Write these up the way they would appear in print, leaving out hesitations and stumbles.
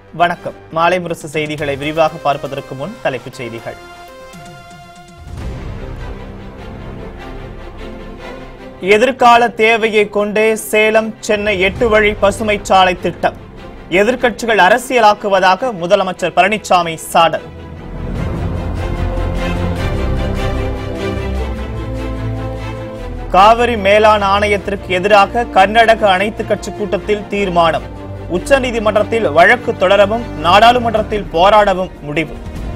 வணக்கம். மாலைமுரசு செய்திகளை விரிவாக பார்ப்பதற்கு முன் தலைப்புச் செய்திகள். எதிர்கால தேவையை கொண்டே சேலம் சென்னை 8 வழி பசுமை சாலை திட்டம் எதிர்க்கட்சிகள் அரசியலாக்குவதாக முதலமைச்சர் பழனிசாமி சாடல். காவிரி மேலாண் ஆணையத்திற்கு எதிராக கர்நாடக அனைத்து கட்சி கூட்டத்தில் தீர்மானம். உச்சநீதிமன்றத்தில் வழக்கு தொடரவும் நாடாளுமன்றத்தில் போராடவும் முடிவு.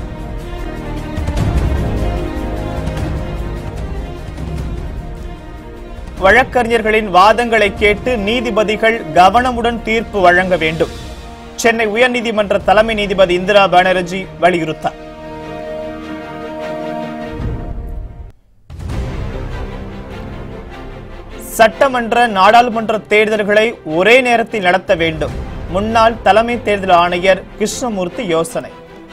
வழக்கறிஞர்களின் வாதங்களை கேட்டு நீதிபதிகள் கவனமுடன் தீர்ப்பு வழங்க வேண்டும். சென்னை உயர்நீதிமன்ற தலைமை நீதிபதி இந்திரா பானர்ஜி வலியுறுத்தார். சட்டமன்ற நாடாளுமன்ற தேர்தல்களை ஒரே நேரத்தில் நடத்த வேண்டும். முன்னாள் தலைமை தேர்தல் ஆணையர் கிருஷ்ணமூர்த்தி யோசனை.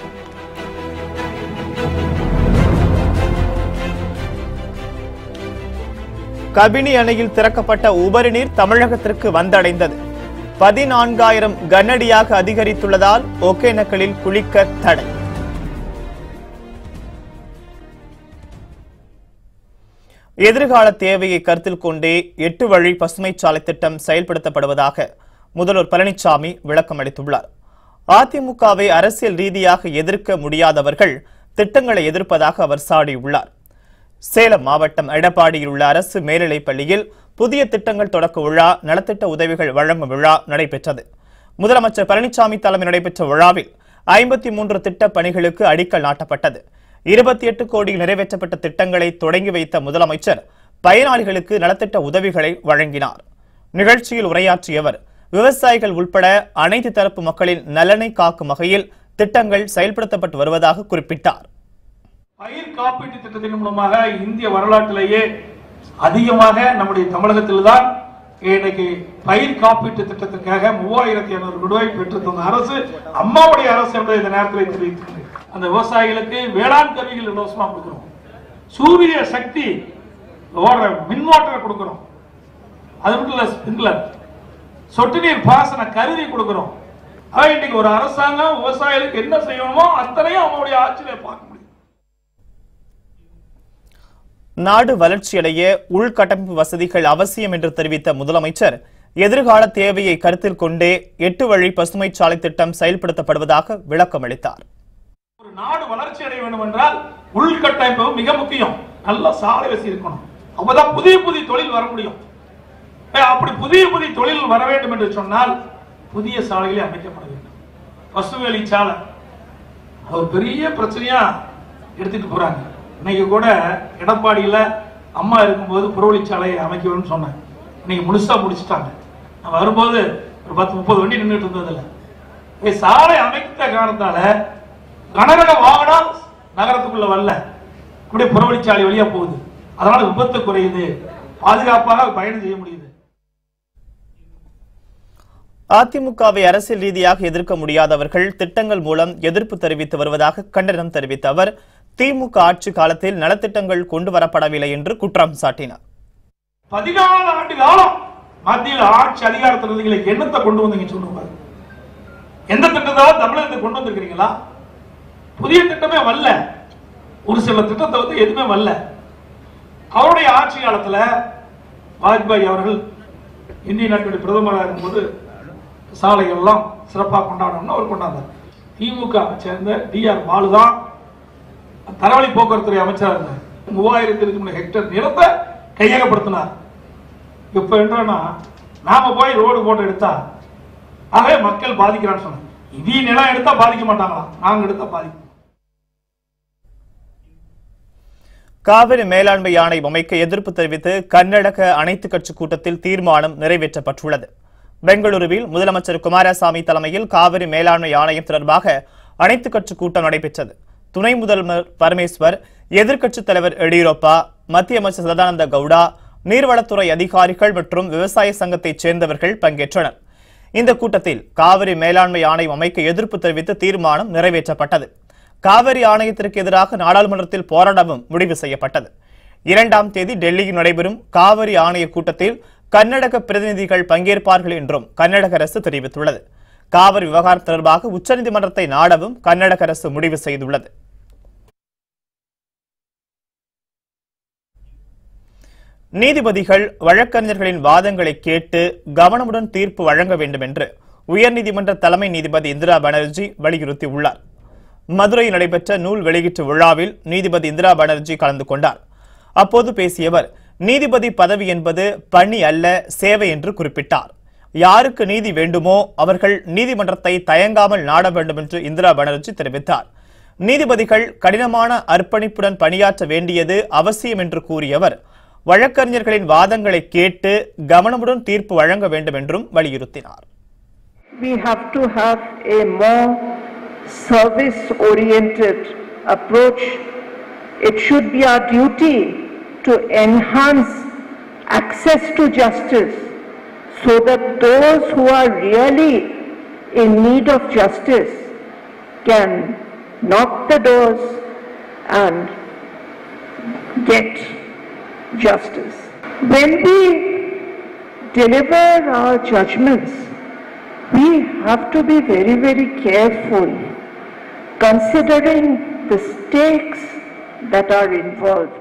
கபினி அணையில் திறக்கப்பட்ட உபரி நீர் தமிழகத்திற்கு வந்தடைந்தது. 14,000 கனஅடியாக அதிகரித்துள்ளதால் ஒகேனக்கலில் குளிக்க தடை. எதிர்கால தேவையை கருத்தில் கொண்டே 8 வழி பசுமை சாலை திட்டம் செயல்படுத்தப்படுவதாக முதல்வர் பழனிசாமி விளக்கம் அளித்துள்ளார். அதிமுகவை அரசியல் ரீதியாக எதிர்க்க முடியாதவர்கள் திட்டங்களை எதிர்ப்பதாக அவர் சாடியுள்ளார். சேலம் மாவட்டம் எடப்பாடியில் உள்ள அரசு மேல்நிலைப் பள்ளியில் புதிய திட்டங்கள் தொடக்க விழா, நலத்திட்ட உதவிகள் வழங்கும் விழா நடைபெற்றது. முதலமைச்சர் பழனிசாமி தலைமையில் நடைபெற்ற விழாவில் 53 திட்டப் பணிகளுக்கு அடிக்கல் நாட்டப்பட்டது. 28 கோடியில் நிறைவேற்றப்பட்ட திட்டங்களை தொடங்கி வைத்த முதலமைச்சர் பயனாளிகளுக்கு நலத்திட்ட உதவிகளை வழங்கினார். நிகழ்ச்சியில் உரையாற்றிய அவர், விவசாயிகள் உட்பட அனைத்து தரப்பு மக்களின் நலனை காக்கும் வகையில் திட்டங்கள் செயல்படுத்தப்பட்டு வருவதாக குறிப்பிட்டார். பயிர் காப்பீட்டு திட்டத்தின் மூலமாக இந்திய வரலாற்றிலேயே அதிகமாக நம்முடைய தமிழகத்தில்தான் இன்னைக்கு பயிர் காப்பீட்டு திட்டத்திற்காக 3,200 ரூபாய் பெற்று தந்த அரசு அம்மாவுடைய அரசு என்பதை இந்த நேரத்தில் தெரிவித்துள்ளது. அந்த விவசாயிகளுக்கு வேளாண் கருவிகள் இலவசமா கொடுக்கிறோம். சூரிய சக்தி ஓடுற மின்மோட்டரை கொடுக்கிறோம். அது மட்டும் இல்ல, ஸ்பிரிங்க்லர் சொட்டு நீர் பாசன கருவி கொடுக்கிறோம். இன்னைக்கு ஒரு அரசாங்கம் விவசாயிகளுக்கு என்ன செய்யணுமோ அத்தனையும் அவங்களுடைய ஆட்சியில பார்க்க முடியும். நாடு வளர்ச்சியடைய உள்கட்டமைப்பு வசதிகள் அவசியம் என்று தெரிவித்த முதலமைச்சர், எதிர்கால தேவையை கருத்தில் கொண்டே 8 வழி பசுமை சாலை திட்டம் செயல்படுத்தப்படுவதாக விளக்கம் அளித்தார். ஒரு நாடு வளர்ச்சி அடைய வேண்டும் என்றால் உள்கட்டமைப்பு மிக முக்கியம். நல்ல சாலை வசதி இருக்கணும். அப்பதான் புதிய புதிய தொழில் வர முடியும். அப்படி புதிய புதிய தொழில் வர வேண்டும் என்று சொன்னால் புதிய சாலைகளை அமைக்கப்பட வேண்டும். பசுவேலி சாலை ஒரு பெரிய பிரச்சனையா எடுத்துட்டு போறாங்க. இன்னைக்கு கூட எடப்பாடியில அம்மா இருக்கும்போது புறவழிச்சாலையை அமைக்கணும்னு சொன்னாங்க. இன்னைக்கு முழுசா முடிச்சுட்டாங்க. நான் வரும்போது ஒரு 10-30 வண்டி நின்றுட்டு இருந்ததில்ல. சாலை அமைத்த காரணத்தால கனரக வாகனம் நகரத்துக்குள்ள வரல, இப்படி புறவழிச்சாலை வழியா போகுது. அதனால விபத்து குறையுது, பாதுகாப்பாக பயணம் செய்ய முடியுது. அதிமுகவை அரசியல் ரீதியாக எதிர்க்க முடியாதவர்கள் திட்டங்கள் மூலம் எதிர்ப்பு தெரிவித்து வருவதாக கண்டனம் தெரிவித்த அவர், திமுக ஆட்சி காலத்தில் நலத்திட்டங்கள் கொண்டு வரப்படவில்லை என்று குற்றம் சாட்டினார். 14 ஆண்டு காலம் மத்தியில் ஆட்சி அதிகாரத்தில் என்னத்தை கொண்டு வந்தீங்க சொல்லுங்க. எந்த திட்டத்தாலும் தமிழகத்தை கொண்டு வந்திருக்கிறீங்களா? புதிய திட்டமே வரல. ஒரு சில திட்டத்தை வந்து எதுவுமே வரல. அவருடைய ஆட்சி காலத்தில் வாஜ்பாய் அவர்கள் இந்திய நாட்டுடைய பிரதமராக இருக்கும்போது சாலைகள் எல்லாம் சிறப்பாக கொண்டாடணும்னு அவர் கொண்டாந்தார். திமுக சேர்ந்த DR பாலு தான் தரவழி போக்குவரத்துறை அமைச்சராக இருந்தார். 3000 ஹெக்டேர் நிலத்தை கையகப்படுத்தினார். இப்ப என்னன்னா நாம போய் ரோடு போட்டு எடுத்தா ஆகவே மக்கள் பாதிக்கிறான்னு சொன்னாங்க. இதே நிலம் எடுத்தா பாதிக்க மாட்டாங்களா? நாங்க எடுத்தா பாதிக்கும். காவிரி மேலாண்மை ஆணையம் அமைக்க எதிர்ப்பு தெரிவித்து கர்நாடக அனைத்து கட்சி கூட்டத்தில் தீர்மானம் நிறைவேற்றப்பட்டுள்ளது. பெங்களூருவில் முதலமைச்சர் குமாரசாமி தலைமையில் காவிரி மேலாண்மை ஆணையம் தொடர்பாக அனைத்து கட்சி கூட்டம் நடைபெற்றது. துணை முதல்வர் பரமேஸ்வர், எதிர்க்கட்சித் தலைவர் எடியூரப்பா, மத்திய அமைச்சர் சதானந்த கவுடா, நீர்வளத்துறை அதிகாரிகள் மற்றும் விவசாய சங்கத்தைச் சேர்ந்தவர்கள் பங்கேற்றனர். இந்த கூட்டத்தில் காவிரி மேலாண்மை ஆணையம் அமைக்க எதிர்ப்பு தெரிவித்து தீர்மானம் நிறைவேற்றப்பட்டது. காவிரி ஆணையத்திற்கு எதிராக நாடாளுமன்றத்தில் போராடவும் முடிவு செய்யப்பட்டது. 2ஆம் தேதி டெல்லியில் நடைபெறும் காவிரி ஆணைய கூட்டத்தில் கர்நாடக பிரதிநிதிகள் பங்கேற்பார்கள் என்றும் கர்நாடக அரசு தெரிவித்துள்ளது. காவிரி விவகாரம் தொடர்பாக உச்சநீதிமன்றத்தை நாடவும் கர்நாடக அரசு முடிவு செய்துள்ளது. நீதிபதிகள் வழக்கறிஞர்களின் வாதங்களை கேட்டு கவனமுடன் தீர்ப்பு வழங்க வேண்டும் என்று உயர்நீதிமன்ற தலைமை நீதிபதி இந்திரா பானர்ஜி வலியுறுத்தியுள்ளார். மதுரையில் நடைபெற்ற நூல் வெளியீட்டு விழாவில் நீதிபதி இந்திரா பானர்ஜி கலந்து கொண்டார். அப்போது பேசிய அவர், நீதிபதி பதவி என்பது பணி அல்ல, சேவை என்று குறிப்பிட்டார். யாருக்கு நீதி வேண்டுமோ அவர்கள் நீதிமன்றத்தை தயங்காமல் நாட வேண்டும் என்று இந்திரா பானர்ஜி தெரிவித்தார். நீதிபதிகள் கடினமான அர்ப்பணிப்புடன் பணியாற்ற வேண்டியது அவசியம் என்று கூறிய அவர், வழக்கறிஞர்களின் வாதங்களை கேட்டு கவனமுடன் தீர்ப்பு வழங்க வேண்டும் என்றும் வலியுறுத்தினார். We have to have a more service-oriented approach. It should be our duty to enhance access to justice so that those who are really in need of justice can knock the doors and get justice. When we deliver our judgments, we have to be very, very careful considering the stakes that are involved.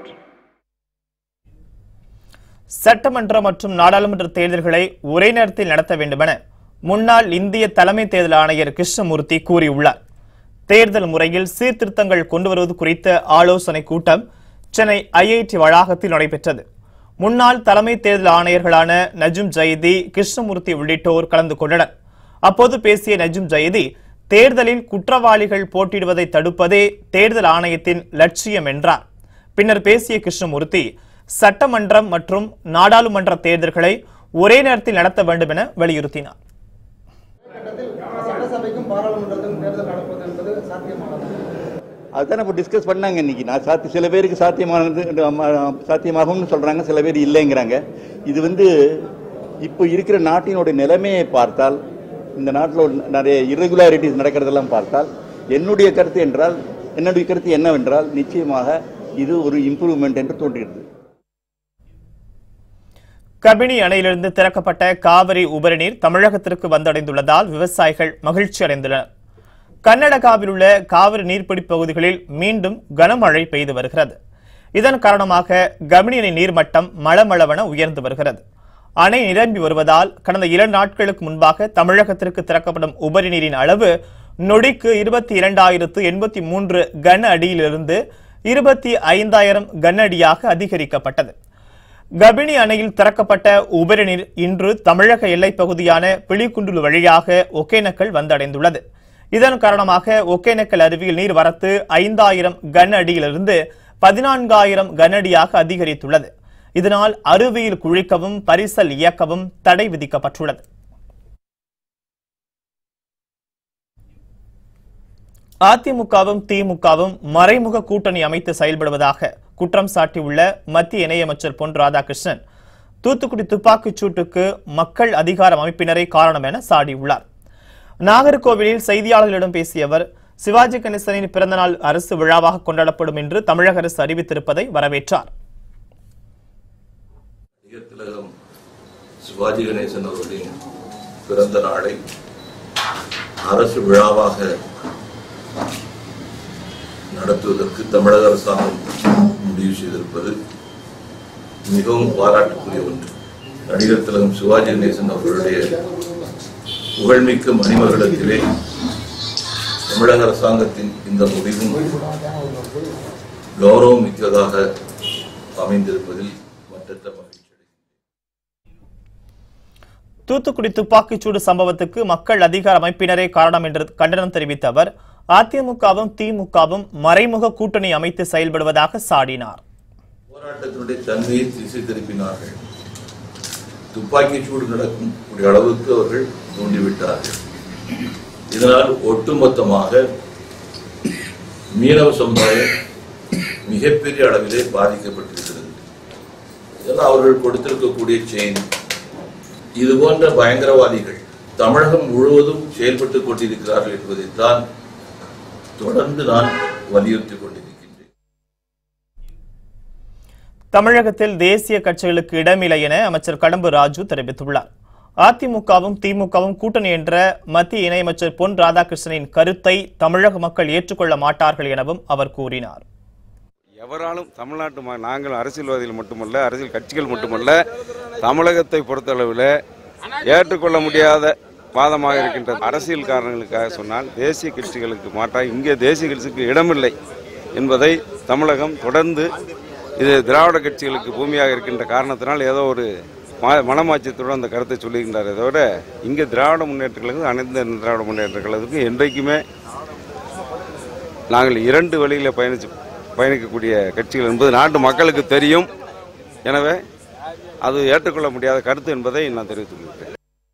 சட்டமன்ற மற்றும் நாடாளுமன்ற தேர்தல்களை ஒரே நேரத்தில் நடத்த வேண்டுமென முன்னாள் இந்திய தலைமை தேர்தல் ஆணையர் கிருஷ்ணமூர்த்தி கூறியுள்ளார். தேர்தல் முறையில் சீர்திருத்தங்கள் கொண்டுவருவது குறித்த ஆலோசனை கூட்டம் சென்னை ஐஐடி வளாகத்தில் நடைபெற்றது. முன்னாள் தலைமை தேர்தல் ஆணையர்களான நஜும் ஜயதி, கிருஷ்ணமூர்த்தி உள்ளிட்டோர் கலந்து கொண்டனர். அப்போது பேசிய நஜும் ஜயதி, தேர்தலில் குற்றவாளிகள் போட்டியிடுவதை தடுப்பதே தேர்தல் ஆணையத்தின் லட்சியம் என்றார். பின்னர் பேசிய கிருஷ்ணமூர்த்தி, சட்டமன்றம் மற்றும் நாடாளுமன்ற தேர்தல்களை ஒரே நேரத்தில் நடத்த வேண்டும் என வலியுறுத்தினார். அதுதான் இப்போ டிஸ்கஸ் பண்ணாங்க இன்னைக்கு. நான் சில பேருக்கு சாத்தியமாகும்னு சொல்றாங்க, சில பேர் இல்லைங்கிறாங்க. இது இப்போ இருக்கிற நாட்டினுடைய நிலைமையை பார்த்தால், இந்த நாட்டில் நிறைய irregularities நடக்கிறதெல்லாம் பார்த்தால், என்னுடைய கருத்து என்னவென்றால் நிச்சயமாக இது ஒரு இம்ப்ரூவ்மெண்ட் என்று தோன்றுகிறது. கபினி அணையிலிருந்து திறக்கப்பட்ட காவிரி உபரிநீர் தமிழகத்திற்கு வந்தடைந்துள்ளதால் விவசாயிகள் மகிழ்ச்சி அடைந்துள்ளனர். கர்நாடகாவில் உள்ள காவிரி நீர்பிடி பகுதிகளில் மீண்டும் கனமழை பெய்து வருகிறது. இதன் காரணமாக கபினி அணை நீர்மட்டம் மளமளவென உயர்ந்து வருகிறது. அணை நிரம்பி வருவதால் கடந்த 2 நாட்களுக்கு முன்பாக தமிழகத்திற்கு திறக்கப்படும் உபரி நீரின் அளவு நொடிக்கு 22,083 கன அடியிலிருந்து 25,000 கன அடியாக அதிகரிக்கப்பட்டது. கபினி அணையில் திறக்கப்பட்ட உபரி நீர் இன்று தமிழக எல்லைப் பகுதியான பிலிகுண்டுலு வழியாக ஒகேனக்கல் வந்தடைந்துள்ளது. இதன் காரணமாக ஒகேனக்கல் அருவியில் நீர் வரத்து 5,000 கன அடியிலிருந்து 14,000 கன அடியாக அதிகரித்துள்ளது. இதனால் அருவியில் குளிக்கவும் பரிசல் இயக்கவும் தடை விதிக்கப்பட்டுள்ளது. அதிமுகவும் திமுகவும் மறைமுக கூட்டணி அமைத்து செயல்படுவதாக குற்றம் சாட்டியுள்ள மத்திய இணையமைச்சர் பொன் ராதாகிருஷ்ணன், தூத்துக்குடி துப்பாக்கிச் சூட்டுக்கு மக்கள் அதிகார அமைப்பினரே காரணம் என சாடியுள்ளார். நாகர்கோவிலில் செய்தியாளர்களிடம் பேசிய அவர், சிவாஜி கணேசனின் பிறந்தநாள் அரசு விழாவாக கொண்டாடப்படும் என்று தமிழக அரசு அறிவித்திருப்பதை வரவேற்றார். சிவாஜி கணேசன் அவர்களின் பிறந்த நாளை அரசு விழாவாக நடத்துவதற்கு தமிழக அரசாங்கம் முடிவு செய்திருப்பது மிகவும் பாராட்டுக்குரிய ஒன்று. நடிகர் திலகம் சிவாஜி கணேசன் அவர்களுடைய புகழ்மிக்க மணிமகுடத்திலே தமிழக அரசாங்கத்தின் இந்த முடிவும் கௌரவம் மிக்கதாக அமைந்திருப்பதில் மற்றற்ற மகிழ்ச்சி. தூத்துக்குடி துப்பாக்கிச்சூடு சம்பவத்துக்கு மக்கள் அதிகார அமைப்பினரே காரணம் என்று கண்டனம் தெரிவித்த அவர், அதிமுகவும் திமுகவும் மறைமுக கூட்டணி அமைத்து செயல்படுவதாக சாடினார். போராட்டத்தினுடைய தன்மையை திசை திருப்பினார்கள். துப்பாக்கிச்சூடு நடக்கும் அளவுக்கு அவர்கள் தூண்டிவிட்டார்கள். இதனால் ஒட்டுமொத்தமாக மீனவ சமுதாயம் மிகப்பெரிய அளவிலே பாதிக்கப்பட்டிருக்கிறது. இதெல்லாம் அவர்கள் கொடுத்திருக்கக்கூடிய செய்தி. இது போன்ற பயங்கரவாதிகள் தமிழகம் முழுவதும் செயல்பட்டுக் கொண்டிருக்கிறார்கள் என்பதைத்தான் தொடர்ந்து நான் வலியுறுத்திக் கொண்டிருக்கின்றேன். தமிழகத்தில் தேசிய கட்சிகளுக்கு இடமில்லை என அமைச்சர் கடம்பூர் ராஜு தெரிவித்துள்ளார். அதிமுகவும் திமுகவும் கூட்டணி என்ற மத்திய இணையமைச்சர் பொன் ராதாகிருஷ்ணனின் கருத்தை தமிழக மக்கள் ஏற்றுக்கொள்ள மாட்டார்கள் எனவும் அவர் கூறினார். எவராலும் தமிழ்நாட்டு நாங்கள் அரசியல்வாதிகள் மட்டுமல்ல, அரசியல் கட்சிகள் மட்டுமல்ல, தமிழகத்தை பொறுத்தளவில் ஏற்றுக்கொள்ள முடியாத வாதமாக இருக்கின்ற அரசியல் காரணங்களுக்காக சொன்னால் தேசிய கட்சிகளுக்கு மாற்றாக இங்கே தேசிய கட்சிக்கு இடமில்லை என்பதை தமிழகம் தொடர்ந்து இது திராவிட கட்சிகளுக்கு பூமியாக இருக்கின்ற காரணத்தினால் ஏதோ ஒரு மனமாச்சத்துடன் அந்த கருத்தை சொல்லுகின்றார். இதோட இங்கே திராவிட முன்னேற்ற கழகம் அனைத்து திராவிட முன்னேற்ற கழகத்துக்கு என்றைக்குமே நாங்கள் 2 வழியில் பயணிக்கக்கூடிய கட்சிகள் என்பது நாட்டு மக்களுக்கு தெரியும். எனவே அது ஏற்றுக்கொள்ள முடியாத கருத்து என்பதை நான் தெரிவித்துக் கொள்கிறேன்.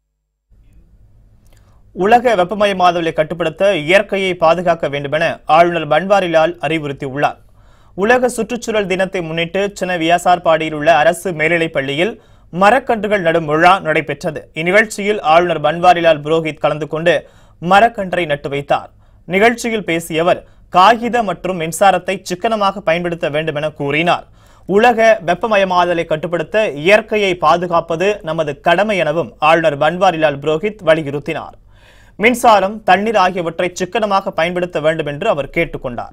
உலக வெப்பமயமாதலை கட்டுப்படுத்த இயற்கையை பாதுகாக்க வேண்டுமென ஆளுநர் பன்வாரிலால் அறிவுறுத்தியுள்ளார். உலக சுற்றுச்சூழல் தினத்தை முன்னிட்டு சென்னை வியாசார்பாடியில் உள்ள அரசு மேல்நிலைப் பள்ளியில் மரக்கன்றுகள் நடும் விழா நடைபெற்றது. இந்நிகழ்ச்சியில் ஆளுநர் பன்வாரிலால் புரோஹித் கலந்து கொண்டு மரக்கன்றை நட்டு வைத்தார். நிகழ்ச்சியில் பேசிய அவர் காகித மற்றும் மின்சாரத்தை சிக்கனமாக பயன்படுத்த வேண்டும் என கூறினார். உலக வெப்பமயமாதலை கட்டுப்படுத்த இயற்கையை பாதுகாப்பது நமது கடமை எனவும் ஆளுநர் பன்வாரிலால் புரோஹித் வலியுறுத்தினார். மின்சாரம், தண்ணீர் ஆகியவற்றை சிக்கனமாக பயன்படுத்த வேண்டும் என்று அவர் கேட்டுக்கொண்டார்.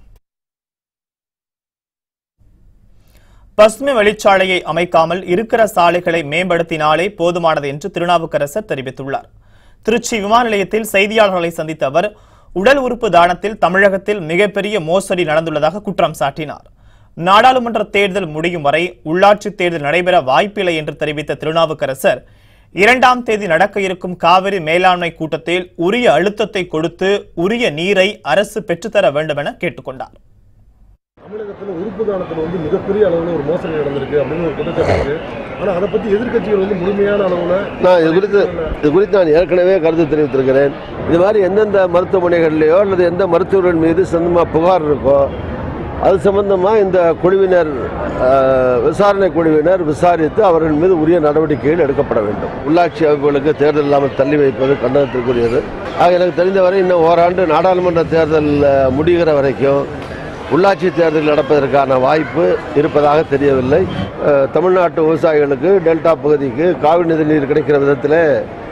பசுமை வழிச்சாலையை அமைக்காமல் இருக்கிற சாலைகளை மேம்படுத்தினாலே போதுமானது என்று திருநாவுக்கரசர் தெரிவித்துள்ளார். திருச்சி விமான நிலையத்தில் செய்தியாளர்களை சந்தித்த அவர் உடல் உறுப்பு தானத்தில் தமிழகத்தில் மிகப்பெரிய மோசடி நடந்துள்ளதாக குற்றம் சாட்டினார். நாடாளுமன்ற தேர்தல் முடியும் வரை உள்ளாட்சி தேர்தல் நடைபெற வாய்ப்பில்லை என்று தெரிவித்த திருநாவுக்கரசர் 2ஆம் தேதி நடக்க இருக்கும் காவிரி மேலாண்மை கூட்டத்தில் உரிய அழுத்தத்தை கொடுத்து உரிய நீரை அரசு பெற்றுத்தர வேண்டும் என கேட்டுக்கொண்டார். தமிழகத்தில் உறுப்பு தானத்தில் மிகப்பெரிய அளவில் ஒரு மோசடி நடந்திருக்கு அப்படின்னு ஒரு குற்றச்சாட்டு. ஆனால் அதை பற்றி எதிர்கட்சிகள் முழுமையான அளவில் நான் இது குறித்து நான் ஏற்கனவே கருத்து தெரிவித்திருக்கிறேன். இது மாதிரி எந்தெந்த மருத்துவமனைகள்லையோ அல்லது எந்த மருத்துவர்கள் மீது சொந்தமாக புகார் இருக்கோ அது சம்பந்தமாக இந்த குழுவினர் விசாரணை குழுவினர் விசாரித்து அவர்கள் மீது உரிய நடவடிக்கைகள் எடுக்கப்பட வேண்டும். உள்ளாட்சி அமைப்புகளுக்கு தேர்தல் இல்லாமல் தள்ளி வைப்பது கண்டனத்திற்குரியது. ஆக எனக்கு தெரிந்தவரை இன்னும் ஓராண்டு நாடாளுமன்ற தேர்தல் முடிகிற வரைக்கும் உள்ளாட்சி தேர்தல் நடப்பதற்கான வாய்ப்பு இருப்பதாக தெரியவில்லை. தமிழ்நாட்டு விவசாயிகளுக்கு டெல்டா பகுதிக்கு காவிரி நதி நீர் கிடைக்கிற விதத்தில்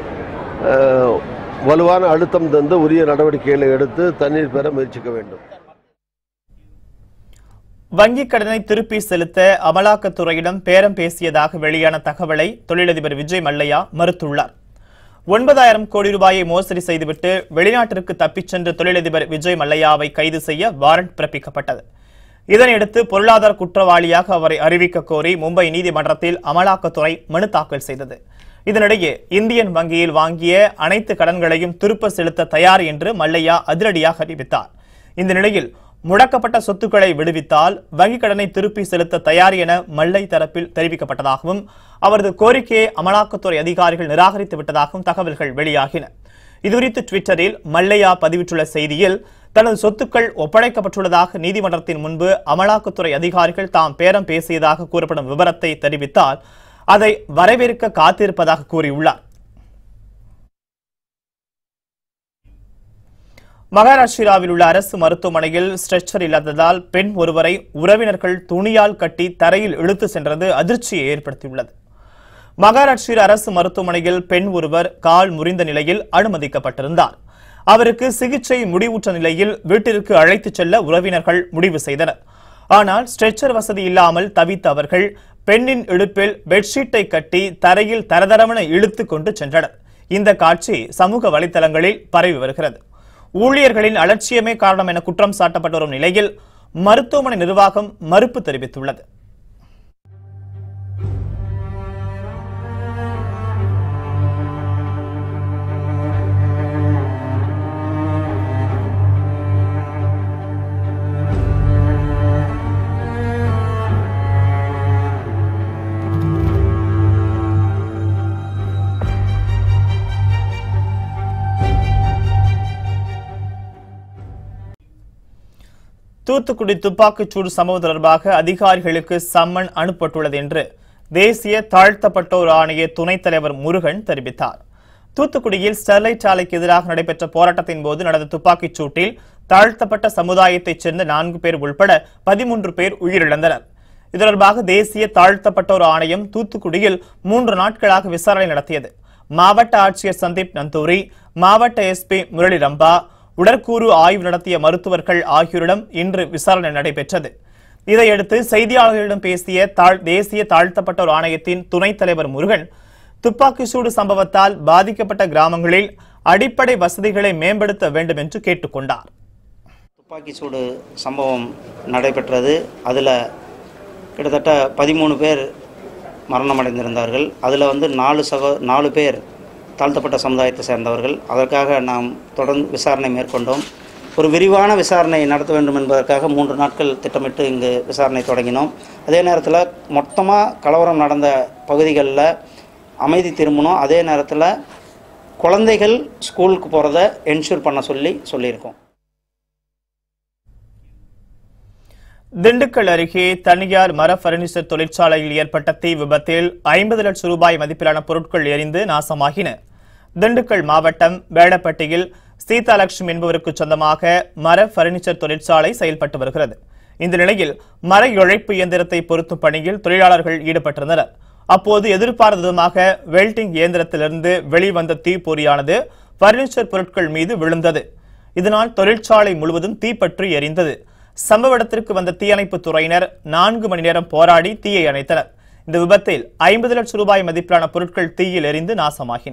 வலுவான அழுத்தம் தந்து உரிய நடவடிக்கைகளை எடுத்து தண்ணீர் பெற முயற்சிக்க வேண்டும். வங்கிக் கடனை திருப்பி செலுத்த அமலாக்கத்துறையிடம் பேரம் பேசியதாக வெளியான தகவலை தொழிலதிபர் விஜய் மல்லையா மறுத்துள்ளார். 9,000 கோடி ரூபாயை மோசடி செய்துவிட்டு வெளிநாட்டிற்கு தப்பிச் சென்ற தொழிலதிபர் விஜய் மல்லையாவை கைது செய்ய வாரண்ட் பிறப்பிக்கப்பட்டது. இதனையடுத்து பொருளாதார குற்றவாளியாக அவரை அறிவிக்க கோரி மும்பை நீதிமன்றத்தில் அமலாக்கத்துறை மனு தாக்கல் செய்தது. இதனிடையே இந்தியன் வங்கியில் வாங்கிய அனைத்து கடன்களையும் திருப்ப செலுத்த தயார் என்று மல்லையா அதிரடியாக அறிவித்தார். இந்த நிலையில் முடக்கப்பட்ட சொத்துக்களை விடுவித்தால் வங்கிக் கடனை திருப்பி செலுத்த தயார் என மல்லை தரப்பில் தெரிவிக்கப்பட்டதாகவும் அவரது கோரிக்கையை அமலாக்கத்துறை அதிகாரிகள் நிராகரித்து விட்டதாகவும் தகவல்கள் வெளியாகின. இதுகுறித்து ட்விட்டரில் மல்லையா பதிவிட்டுள்ள செய்தியில் தனது சொத்துக்கள் ஒப்படைக்கப்பட்டுள்ளதாக நீதிமன்றத்தின் முன்பு அமலாக்கத்துறை அதிகாரிகள் தாம் பேரம் பேசியதாக கூறப்படும் விவரத்தை தெரிவித்தால் அதை வரவேற்க காத்திருப்பதாக கூறியுள்ளார். மகாராஷ்டிராவில் உள்ள அரசு மருத்துவமனையில் ஸ்ட்ரெச்சர் இல்லாததால் பெண் ஒருவரை உறவினர்கள் துணியால் கட்டி தரையில் இழுத்து சென்றது அதிர்ச்சியை ஏற்படுத்தியுள்ளது. மகாராஷ்டிரா அரசு மருத்துவமனையில் பெண் ஒருவர் கால் முறிந்த நிலையில் அனுமதிக்கப்பட்டிருந்தார். அவருக்கு சிகிச்சை முடிவுற்ற நிலையில் வீட்டிற்கு அழைத்துச் செல்ல உறவினர்கள் முடிவு செய்தனர். ஆனால் ஸ்ட்ரெச்சர் வசதி இல்லாமல் தவித்த அவர்கள் பெண்ணின் இடுப்பில் பெட்ஷீட்டை கட்டி தரையில் தரதரவென இழுத்து கொண்டு சென்றனர். இந்த காட்சி சமூக வலைதளங்களில் பரவி வருகிறது. ஊழியர்களின் அலட்சியமே காரணம் என குற்றம் சாட்டப்பட்டு வரும் நிலையில் மருத்துவமனை நிர்வாகம் மறுப்பு தெரிவித்துள்ளது. தூத்துக்குடி துப்பாக்கிச்சூடு சம்பவம் தொடர்பாக அதிகாரிகளுக்கு சம்மன் அனுப்பப்பட்டுள்ளது என்று தேசிய தாழ்த்தப்பட்டோர் ஆணைய துணைத் தலைவர் முருகன் தெரிவித்தார். தூத்துக்குடியில் ஸ்டெர்லைட் ஆலைக்கு எதிராக நடைபெற்ற போராட்டத்தின் போது நடந்த துப்பாக்கிச் சூட்டில் தாழ்த்தப்பட்ட சமுதாயத்தைச் சேர்ந்த 4 பேர் உள்பட 13 பேர் உயிரிழந்தனர். இது தொடர்பாக தேசிய தாழ்த்தப்பட்டோர் ஆணையம் தூத்துக்குடியில் 3 நாட்களாக விசாரணை நடத்தியது. மாவட்ட ஆட்சியர் சந்தீப் நந்தூரி, மாவட்ட எஸ்பி முரளி ரம்பா, உடற்கூறு ஆய்வு நடத்திய மருத்துவர்கள் ஆகியோரிடம் இன்று விசாரணை நடைபெற்றது. இதையடுத்து செய்தியாளர்களிடம் பேசிய தேசிய தாழ்த்தப்பட்டோர் ஆணையத்தின் துணைத் தலைவர் முருகன், துப்பாக்கி சூடு சம்பவத்தால் பாதிக்கப்பட்ட கிராமங்களில் அடிப்படை வசதிகளை மேம்படுத்த வேண்டும் என்று கேட்டுக்கொண்டார். துப்பாக்கி சூடு சம்பவம் நடைபெற்றது. அதில் கிட்டத்தட்ட 13 பேர் மரணமடைந்திருந்தார்கள். அதில் 4 பேர் தாழ்த்தப்பட்ட சமுதாயத்தை சேர்ந்தவர்கள். அதற்காக நாம் தொடர்ந்து விசாரணை மேற்கொண்டோம். ஒரு விரிவான விசாரணை நடத்த வேண்டும் என்பதற்காக 3 நாட்கள் திட்டமிட்டு இங்கு விசாரணை தொடங்கினோம். அதே நேரத்தில் மொத்தமாக கலவரம் நடந்த பகுதிகளில் அமைதி திரும்பணும். அதே நேரத்தில் குழந்தைகள் ஸ்கூலுக்கு போகிறத என்ஷூர் பண்ண சொல்லியிருக்கோம். திண்டுக்கல் அருகே தனியார் மர பர்னிச்சர் தொழிற்சாலையில் ஏற்பட்ட தீ விபத்தில் 50 லட்சம் ரூபாய் மதிப்பிலான பொருட்கள் எரிந்து நாசமாகின. திண்டுக்கல் மாவட்டம் வேடப்பட்டியில் சீதாலட்சுமி என்பவருக்கு சொந்தமாக மர பர்னிச்சர் தொழிற்சாலை செயல்பட்டு வருகிறது. இந்த நிலையில் மர இழைப்பு இயந்திரத்தை பொருத்தும் பணியில் தொழிலாளர்கள் ஈடுபட்டிருந்தனர். அப்போது எதிர்பாராத விதமாக வெல்டிங் இயந்திரத்திலிருந்து வெளிவந்த தீப்பொறியானது பர்னிச்சர் பொருட்கள் மீது விழுந்தது. இதனால் தொழிற்சாலை முழுவதும் தீப்பற்றி எரிந்தது. சம்பவ இடத்திற்கு வந்த தீயணைப்பு துறையினர் 4 மணி நேரம் போராடி தீயை அணைத்தனர். இந்த விபத்தில் 50 லட்சம் ரூபாய் மதிப்பிலான பொருட்கள் தீயில் எரிந்து நாசமாகின.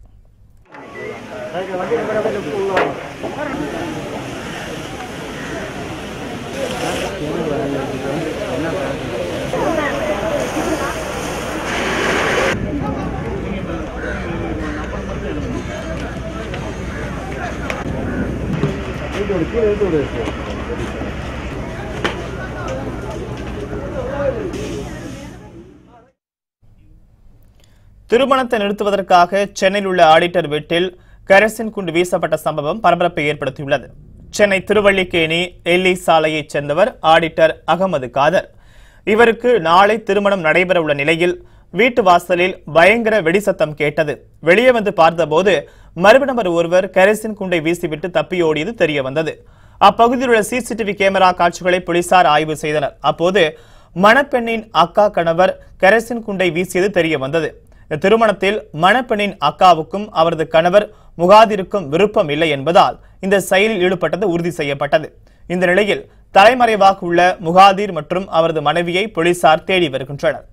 திருமணத்தை நிறுத்துவதற்காக சென்னையில் உள்ள ஆடிட்டர் வீட்டில் கரசின் குண்டு வீசப்பட்ட சம்பவம் பரபரப்பை ஏற்படுத்தியுள்ளது. சென்னை திருவல்லிக்கேணி எல்லி சாலையைச் சேர்ந்தவர் ஆடிட்டர் அகமது காதர். இவருக்கு நாளை திருமணம் நடைபெற உள்ள நிலையில் வீட்டு வாசலில் பயங்கர வெடிசத்தம் கேட்டது. வெளியே வந்து பார்த்தபோது மர்ம நபர் ஒருவர் கரசின் குண்டை வீசிவிட்டு தப்பியோடியது தெரிய வந்தது. அப்பகுதியில் உள்ள சிசிடிவி கேமரா காட்சிகளை போலீசார் ஆய்வு செய்தனர். அப்போது மணப்பெண்ணின் அக்கா கணவர் கரசின் குண்டை வீசியது தெரிய வந்தது. இந்த திருமணத்தில் மணப்பெண்ணின் அக்காவுக்கும் அவரது கணவர் முகாதிருக்கும் விருப்பம் இல்லை என்பதால் இந்த செயலில் ஈடுபட்டது உறுதி செய்யப்பட்டது. இந்த நிலையில் தலைமறைவாக உள்ள முகாதிர் மற்றும் அவரது மனைவியை போலீசார் தேடி வருகின்றனர்.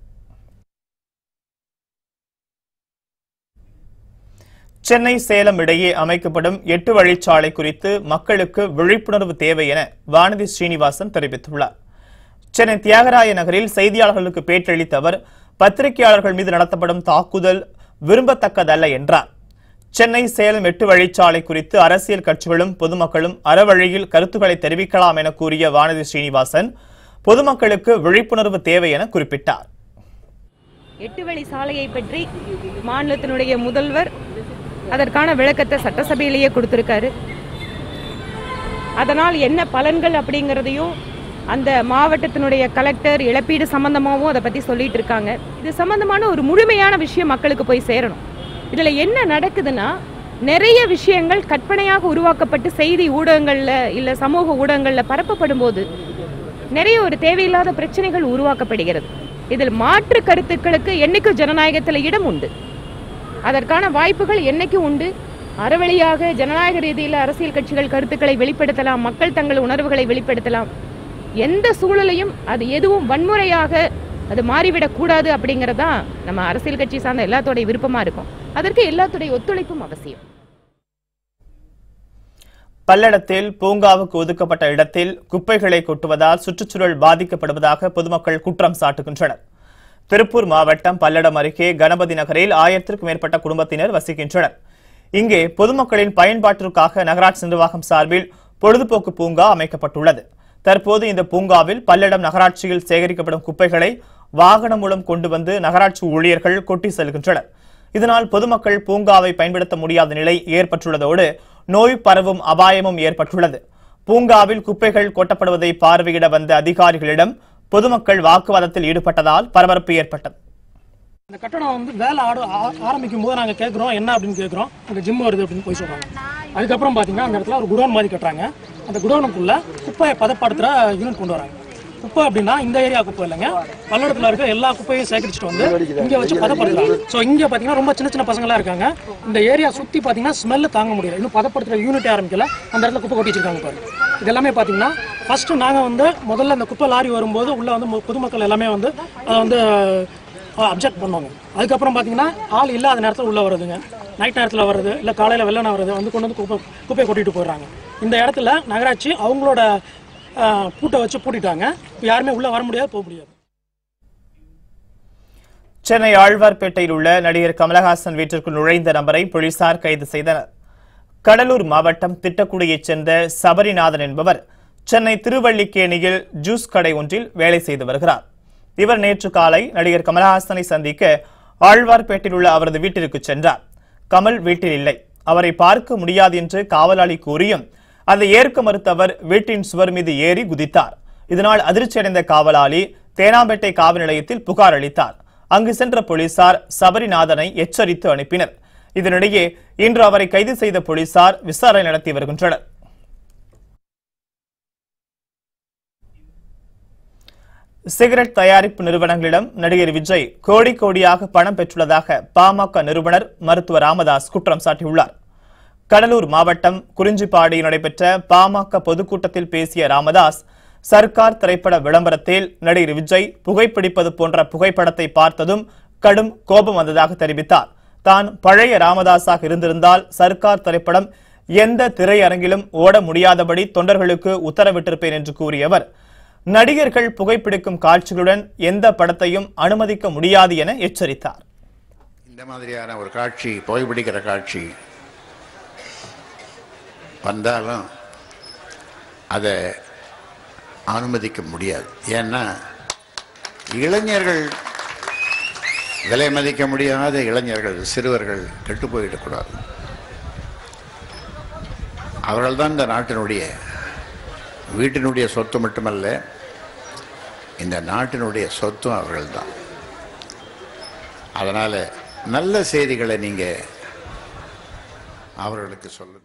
சென்னை சேலம் இடையே அமைக்கப்படும் 8 வழிச்சாலை குறித்து மக்களுக்கு விழிப்புணர்வு தேவை என வானதி ஸ்ரீனிவாசன் தெரிவித்துள்ளார். சென்னை தியாகராய நகரில் செய்தியாளர்களுக்கு பேட்டியளித்த அவர், பத்திரிகையாளர்கள் மீது நடத்தப்படும் தாக்குதல் விரும்பத்தக்கதல்ல என்றார். சென்னை சேலம் 8 வழிச்சாலை குறித்து அரசியல் கட்சிகளும் பொதுமக்களும் அறவழியில் கருத்துக்களை தெரிவிக்கலாம் என கூறிய வானதி ஸ்ரீனிவாசன், பொதுமக்களுக்கு விழிப்புணர்வு தேவை என குறிப்பிட்டார். 8 வழி சாலையை பற்றி மாநிலத்தினுடைய முதல்வர் அதற்கான விளக்கத்தை சட்டசபையிலேயே கொடுத்திருக்காரு. அதனால் என்ன பலன்கள் அப்படிங்கிறதையும் அந்த மாவட்டத்தினுடைய கலெக்டர் இழப்பீடு சம்பந்தமாகவும் அதை பற்றி சொல்லிட்டு இருக்காங்க. இது சம்பந்தமான ஒரு முழுமையான விஷயம் மக்களுக்கு போய் சேரணும். இதில் என்ன நடக்குதுன்னா, நிறைய விஷயங்கள் கற்பனையாக உருவாக்கப்பட்டு செய்தி ஊடகங்களில் இல்லை சமூக ஊடகங்களில் பரப்பப்படும் போது நிறைய ஒரு தேவையில்லாத பிரச்சனைகள் உருவாக்கப்படுகிறது. இதில் மாற்று கருத்துக்களுக்கு என்னைக்கும் ஜனநாயகத்தில் இடம் உண்டு, அதற்கான வாய்ப்புகள் என்னைக்கும் உண்டு. அறவழியாக ஜனநாயக ரீதியில் அரசியல் கட்சிகள் கருத்துக்களை வெளிப்படுத்தலாம், மக்கள் தங்கள் உணர்வுகளை வெளிப்படுத்தலாம். எந்த சூழலையும் அது எதுவும் வன்முறையாக அது மாறிவிடக்கூடாது அப்படிங்கிறதான் நம்ம அரசியல் கட்சி சார்ந்த எல்லாத்தோடைய விருப்பமா இருக்கும். அதற்கு எல்லாத்துடைய ஒத்துழைப்பும் அவசியம். பல்லடத்தில் பூங்காவுக்கு ஒதுக்கப்பட்ட இடத்தில் குப்பைகளை கொட்டுவதால் சுற்றுச்சூழல் பாதிக்கப்படுவதாக பொதுமக்கள் குற்றம் சாட்டுகின்றனர். திருப்பூர் மாவட்டம் பல்லடம் அருகே கணபதி நகரில் 1000க்கும் மேற்பட்ட குடும்பத்தினர் வசிக்கின்றனர். இங்கே பொதுமக்களின் பயன்பாட்டிற்காக நகராட்சி நிர்வாகம் சார்பில் பொழுதுபோக்கு பூங்கா அமைக்கப்பட்டுள்ளது. தற்போது இந்த பூங்காவில் பல்லடம் நகராட்சியில் சேகரிக்கப்படும் குப்பைகளை வாகனம் மூலம் கொண்டு வந்து நகராட்சி ஊழியர்கள் கொட்டி செல்கின்றனர். இதனால் பொதுமக்கள் பூங்காவை பயன்படுத்த முடியாத நிலை ஏற்பட்டுள்ளதோடு நோய் பரவும் அபாயமும் ஏற்பட்டுள்ளது. பூங்காவில் குப்பைகள் கொட்டப்படுவதை பார்வையிட வந்த அதிகாரிகளிடம் பொதுமக்கள் வாக்குவாதத்தில் ஈடுபட்டதால் பரபரப்பு ஏற்பட்டது. இந்த கட்டணம் வேலை ஆரம்பிக்கும் போது நாங்கள் கேட்குறோம், என்ன அப்படின்னு கேட்குறோம், அங்கே ஜிம் வருது அப்படின்னு போய் சொல்கிறாங்க. அதுக்கப்புறம் பார்த்தீங்கன்னா அந்த இடத்துல ஒரு குடோன் மாதிரி கட்டுறாங்க. அந்த குடோனுக்குள்ள குப்பையை பதப்படுத்துகிற யூனிட் கொண்டு வராங்க. குப்பை அப்படின்னா இந்த ஏரியா குப்பை இல்லைங்க, பல்லடத்தில் இருக்க எல்லா குப்பையும் சேகரிச்சுட்டு வந்து இங்கே வச்சு பதப்படுத்தலாம். ஸோ இங்கே பார்த்தீங்கன்னா ரொம்ப சின்ன சின்ன பசங்களாம் இருக்காங்க. இந்த ஏரியா சுற்றி பார்த்தீங்கன்னா ஸ்மெல்லு தாங்க முடியல. இன்னும் பதப்படுத்துகிற யூனிட் ஆரம்பிக்கல, அந்த இடத்துல குப்பை கொட்டி வச்சிருக்காங்க பாருங்க. இது எல்லாமே பார்த்தீங்கன்னா ஃபர்ஸ்ட் நாங்கள் வந்து முதல்ல அந்த குப்பை லாரி வரும்போது உள்ள வந்து பொதுமக்கள் எல்லாமே வந்து அதை வந்து அப்ஜெக்ட் பண்ணுவாங்க. அதுக்கப்புறம் பார்த்தீங்கன்னா ஆள் இல்லாத நேரத்தில் உள்ளே வருதுங்க, நைட் நேரத்தில் வருது, இல்லை காலையில் வெள்ளனை வருது, வந்து கொண்டு வந்து குப்பையை கொட்டிட்டு போயிடுறாங்க. இந்த இடத்துல நகராட்சி அவங்களோட பூட்டை வச்சு பூட்டிட்டாங்க. யாருமே உள்ள வர முடியாது, போக முடியாது. சென்னை ஆழ்வார்பேட்டையில் உள்ள நடிகர் கமலஹாசன் வீட்டிற்குள் நுழைந்த நபரை போலீசார் கைது செய்தனர். கடலூர் மாவட்டம் திட்டக்குடியைச் சேர்ந்த சபரிநாதன் என்பவர் சென்னை திருவல்லிக்கேணியில் ஜூஸ் கடை ஒன்றில் வேலை செய்து வருகிறார். இவர் நேற்று காலை நடிகர் கமலஹாசனை சந்திக்க ஆழ்வார்பேட்டையில் உள்ள அவரது வீட்டிற்கு சென்றார். கமல் வீட்டில் இல்லை, அவரை பார்க்க முடியாது என்று காவலாளி கூறியும் அதை ஏற்க மறுத்த அவர் வீட்டின் சுவர் மீது ஏறி குதித்தார். இதனால் அதிர்ச்சியடைந்த காவலாளி தேனாம்பேட்டை காவல் நிலையத்தில் புகார் அளித்தார். அங்கு சென்ற போலீசார் சபரிநாதனை எச்சரித்து அனுப்பினர். இதனிடையே இன்று அவரை கைது செய்த போலீசார் விசாரணை நடத்தி வருகின்றனர். சிகரெட் தயாரிப்பு நிறுவனங்களிடம் நடிகர் விஜய் கோடி கோடியாக பணம் பெற்றுள்ளதாக பாமக நிறுவனர் மருத்துவர் ராமதாஸ் குற்றம் சாட்டியுள்ளார். கடலூர் மாவட்டம் குறிஞ்சிப்பாடியில் நடைபெற்ற பாமக பொதுக்கூட்டத்தில் பேசிய ராமதாஸ், சர்க்கார் திரைப்பட விளம்பரத்தில் நடிகர் விஜய் புகைப்பிடிப்பது போன்ற புகைப்படத்தை பார்த்ததும் கடும் கோபம் வந்ததாக தெரிவித்தார். தான் பழைய ராமதாஸாக இருந்திருந்தால் சர்க்கார் திரைப்படம் எந்த திரையரங்கிலும் ஓட முடியாதபடி தொண்டர்களுக்கு உத்தரவிட்டிருப்பேன் என்று கூறிய அவர், நடிகர்கள் புகைப்பிடிக்கும் காட்சிகளுடன் எந்த படத்தையும் அனுமதிக்க முடியாது என எச்சரித்தார். இந்த மாதிரியான ஒரு காட்சி, புகைப்பிடிக்கிற காட்சி வந்தாலும் அதை அனுமதிக்க முடியாது. ஏன்னா இளைஞர்கள், விலை மதிக்க முடியாத இளைஞர்கள், சிறுவர்கள் கெட்டு போயிடக்கூடாது. அவர்கள்தான் இந்த நாட்டினுடைய, வீட்டினுடைய சொத்து மட்டுமல்ல, இந்த நாட்டினுடைய சொத்தும் அவர்கள்தான். அதனால நல்ல செய்திகளை நீங்க அவர்களுக்கு சொல்லுங்க.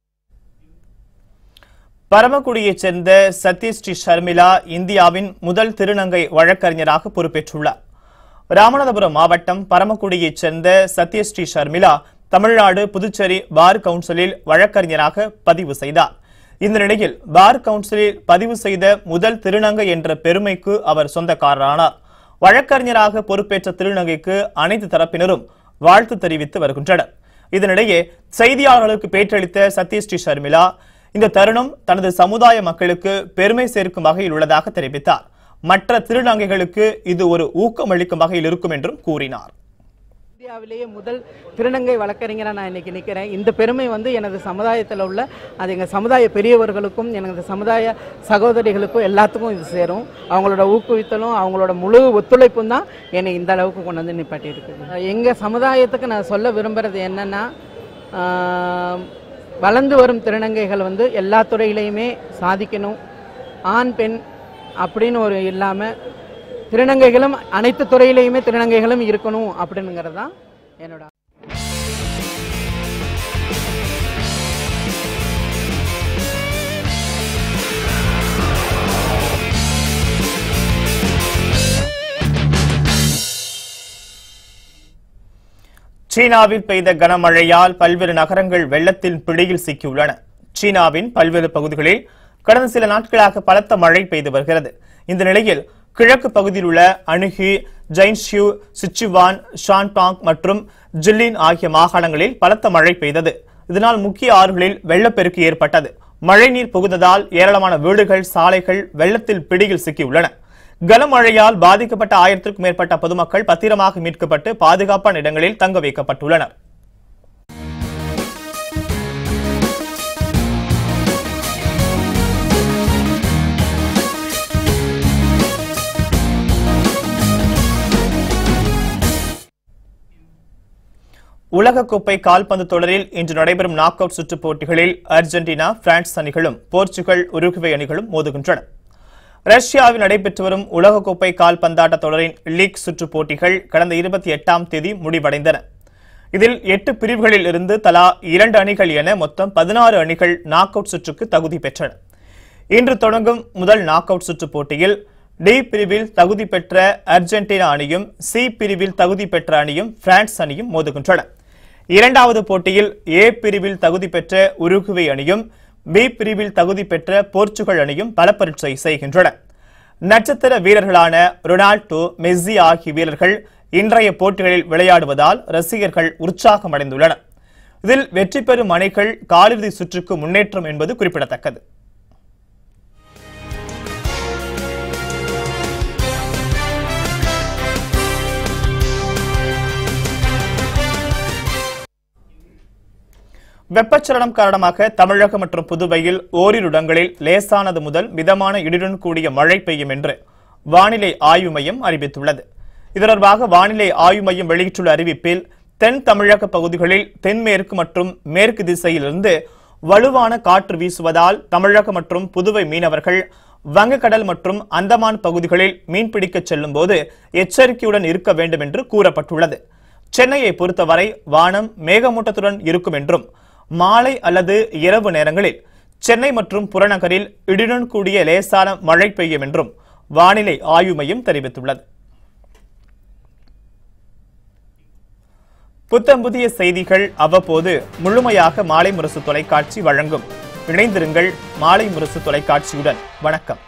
பரமக்குடியைச் சேர்ந்த சத்யஸ்ரீ ஷர்மிளா இந்தியாவின் முதல் திருநங்கை வழக்கறிஞராக பொறுப்பேற்றுள்ளார். ராமநாதபுரம் மாவட்டம் பரமக்குடியைச் சேர்ந்த சத்யஸ்ரீ ஷர்மிளா தமிழ்நாடு புதுச்சேரி பார் கவுன்சிலில் வழக்கறிஞராக பதிவு செய்தார். இந்த நிலையில் பார் கவுன்சிலில் பதிவு செய்த முதல் திருநங்கை என்ற பெருமைக்கு அவர் சொந்தக்காரரானார். வழக்கறிஞராக பொறுப்பேற்ற திருநங்கைக்கு அனைத்து தரப்பினரும் வாழ்த்து தெரிவித்து வருகின்றனர். இதனிடையே செய்தியாளர்களுக்கு பேட்டியளித்த சத்யஸ்ரீ ஷர்மிளா, இந்த தருணம் தனது சமுதாய மக்களுக்கு பெருமை சேர்க்கும் வகையில் உள்ளதாக தெரிவித்தார். மற்ற திருநங்கைகளுக்கு இது ஒரு ஊக்கமளிக்கும் வகையில் இருக்கும் என்றும் கூறினார். இந்தியாவிலேயே முதல் திருநங்கை வழக்கறிஞராக நான் இன்னைக்கு நிற்கிறேன். இந்த பெருமை வந்து எனது சமுதாயத்தில் உள்ள, அது எங்கள் சமுதாய பெரியவர்களுக்கும் எனது சமுதாய சகோதரிகளுக்கும் எல்லாத்துக்கும் இது சேரும். அவங்களோட ஊக்குவித்தலும் அவங்களோட முழு ஒத்துழைப்பும் தான் என்னை இந்த அளவுக்கு கொண்டு வந்து நிப்பாட்டி இருக்குது. எங்கள் சமுதாயத்துக்கு நான் சொல்ல விரும்புகிறது என்னன்னா, வளர்ந்து வரும் திருநங்கைகள் வந்து எல்லா துறையிலையுமே சாதிக்கணும். ஆண் பெண் அப்படின்னு ஒரு இல்லாமல் திருநங்கைகளும் அனைத்து துறையிலையுமே திருநங்கைகளும் இருக்கணும் அப்படிங்கிறது தான் என்னோட. சீனாவில் பெய்த கனமழையால் பல்வேறு நகரங்கள் வெள்ளத்தின் பிடியில் சிக்கியுள்ளன. சீனாவின் பல்வேறு பகுதிகளில் கடந்த சில நாட்களாக பலத்த மழை பெய்து வருகிறது. இந்த நிலையில் கிழக்கு பகுதியில் உள்ள அணுகி, ஜெயின்ஷியூ, சிச்சுவான், ஷான்டாங் மற்றும் ஜில்லின் ஆகிய மாகாணங்களில் பலத்த மழை பெய்தது. இதனால் முக்கிய ஆறுகளில் வெள்ளப்பெருக்கு ஏற்பட்டது. மழைநீர் புகுந்ததால் ஏராளமான வீடுகள், சாலைகள் வெள்ளத்தில் பிடியில் சிக்கியுள்ளன. கனமழையால் பாதிக்கப்பட்ட 1000க்கும் மேற்பட்ட பொதுமக்கள் பத்திரமாக மீட்கப்பட்டு பாதுகாப்பான இடங்களில் தங்க வைக்கப்பட்டுள்ளனர். உலகக்கோப்பை கால்பந்து தொடரில் இன்று நடைபெறும் நாக் அவுட் சுற்றுப் போட்டிகளில் அர்ஜென்டினா, பிரான்ஸ் அணிகளும் போர்ச்சுகல், உருகுவே அணிகளும் மோதுகின்றன. ரஷ்யாவில் நடைபெற்று வரும் உலகக்கோப்பை கால்பந்தாட்ட தொடரின் லீக் சுற்றுப் போட்டிகள் கடந்த 28ஆம் தேதி முடிவடைந்தன. இதில் 8 பிரிவுகளில் இருந்து தலா 2 அணிகள் என மொத்தம் 16 அணிகள் நாக் அவுட் சுற்றுக்கு தகுதி பெற்றன. இன்று தொடங்கும் முதல் நாக் அவுட் சுற்றுப் போட்டியில் டி பிரிவில் தகுதி பெற்ற அர்ஜென்டினா அணியும் சி பிரிவில் தகுதி பெற்ற அணியும் பிரான்ஸ் அணியும் மோதுகின்றன. இரண்டாவது போட்டியில் ஏ பிரிவில் தகுதி பெற்ற உருகுவே அணியும் பி பிரிவில் தகுதி பெற்ற போர்ச்சுகல் அணியும் பலப்பரீட்சை செய்கின்றன. நட்சத்திர வீரர்களான ரொனால்டோ, மெஸ்ஸி ஆகிய வீரர்கள் இன்றைய போட்டிகளில் விளையாடுவதால் ரசிகர்கள் உற்சாகமடைந்துள்ளனர். இதில் வெற்றி பெறும் அணிகள் காலிறுதி சுற்றுக்கு முன்னேற்றம் என்பது குறிப்பிடத்தக்கது. வெப்பச்சலனம் காரணமாக தமிழகம் மற்றும் புதுவையில் ஓரிரு இடங்களில் லேசானது முதல் மிதமான இடியுடன் கூடிய மழை பெய்யும் என்று வானிலை ஆய்வு மையம் அறிவித்துள்ளது. இது தொடர்பாக வானிலை ஆய்வு மையம் வெளியிட்டுள்ள அறிவிப்பில் தென் தமிழக பகுதிகளில் தென்மேற்கு மற்றும் மேற்கு திசையிலிருந்து வலுவான காற்று வீசுவதால் தமிழகம் மற்றும் புதுவை மீனவர்கள் வங்கக்கடல் மற்றும் அந்தமான் பகுதிகளில் மீன்பிடிக்க செல்லும் போது எச்சரிக்கையுடன் இருக்க வேண்டும் என்று கூறப்பட்டுள்ளது. சென்னையை பொறுத்தவரை வானம் மேகமூட்டத்துடன் இருக்கும் என்றும் மாலை அல்லது இரவு நேரங்களில் சென்னை மற்றும் புறநகரில் இடியுடன் கூடிய லேசான மழை பெய்யும் என்றும் வானிலை ஆய்வு மையம் தெரிவித்துள்ளது. புத்தம் புதிய செய்திகள் அவ்வப்போது முழுமையாக மாலை முரசு தொலைக்காட்சி வழங்கும். இணைந்திருங்கள் மாலை முரசு தொலைக்காட்சியுடன். வணக்கம்.